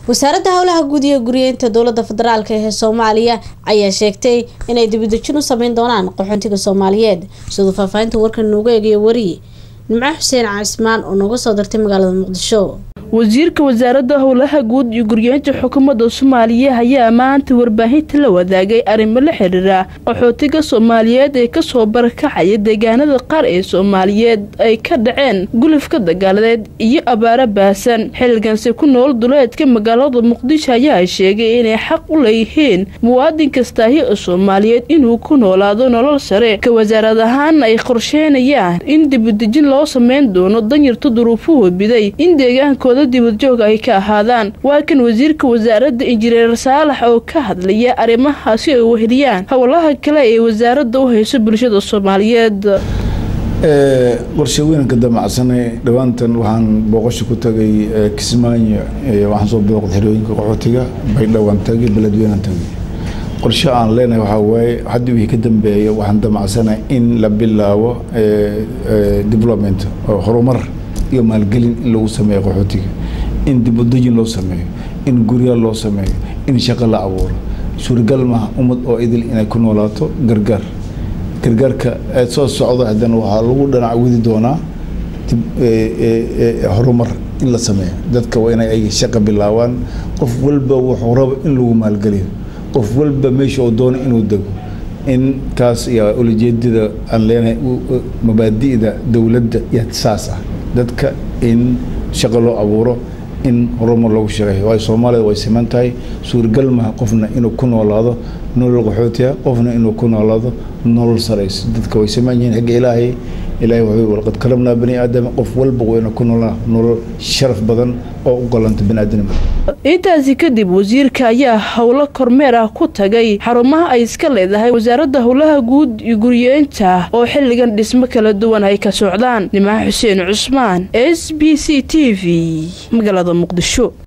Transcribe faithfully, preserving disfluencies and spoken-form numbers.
wasaaradda howlaha guud iyo guryeynta dowladda federaalka ee Soomaaliya ayaa sheegtay inay dib u dejin u sameyn doonaan qaxoontiga Soomaaliyeed sidoo faafaynta warkan nooga eegay wari Nimco Xuseen Caasmaan oo nooga soo dartay magaalada Muqdisho. wasiirka wasaaradda howlaha guud iyo guryeynta xukuumadda Soomaaliya ayaa maanta warbaahinta la wadaagay arrimo la xiriira qaxootiga Soomaaliyeed ee ka soo barakacay deegaanada qaar ee Soomaaliyeed ay ka dhaceen gulufka dagaaladeed iyo abaara baasan xilliganse ku nool duleedka magaalada Muqdisho ayaa sheegay inay xaq u leeyihiin muwaadin kasta oo Soomaaliyeed inuu ku noolaado nolol sare ka wasaarad ahaan ay qorsheynayaan in dib u dejin loo sameyn doono danyarta duruufuhu biday in deegaankooda dibad joog ay ka ahaadaan waa kan wasiirka wasaaradda injineer Saalax oo ka hadlaya arrimahaasi oo weheliyaan howlaha kale ee wasaaradda u hayso bulshada Soomaaliyeed ee qorsheynka damacsanay dhawaantan waxaan booqasho ku tagay Kismaayo waxaan soo booqday xerooyinka qaxootiga bay dhawaan tagay beledweynaha tagay qorshe aan leenahay waxa way hadda wixii ka dambeeyay waxaan damacsanay in la bilaabo ee development oo horumar iyo maalgelin in lagu sameeyo qaxootiga in dib u dejin loo sameeyo in guryo loo sameeyo in shaqo la abuuro suuragal ma umad oo idil inay ku noolaato gargaar gargaarka soo socdo hadan waxa lagu dhanac wadi doonaa horumar in la sameeyo dadka waa inay ay shaqo bilaawaan qof walba wuxuu rabo in lagu maalgeliyo qof walba meesha uu doono inuu dago in taas iyo ujeedada aan leenahay mabaadi'da dawladda iyo saas ah dadka in shaqo loo abuuro in horumar lagu shaqeeyo way Soomaaliya way simantahay suuragal ma qofna inuu ku noolaado nolol qaxootiga qofna inuu ku noolaado nolol sareys dadka way siman yihiin xaq Ilaahay Ilaahay wuxuu walqad kalamna bani aadam qof walba wayna ku noolaa nolol sharaf badan oo u galanta bani aadam intaasi kadib wasiirka ayaa howlo kormeer ah ku tagay xarumaha ay iska leedahay wasaaradda howlaha guud iyo guryeynta oo xilligan dhismo kala duwan ay ka socdaan Nimco Xuseen Caasmaan S B C T V magaalada Muqdisho.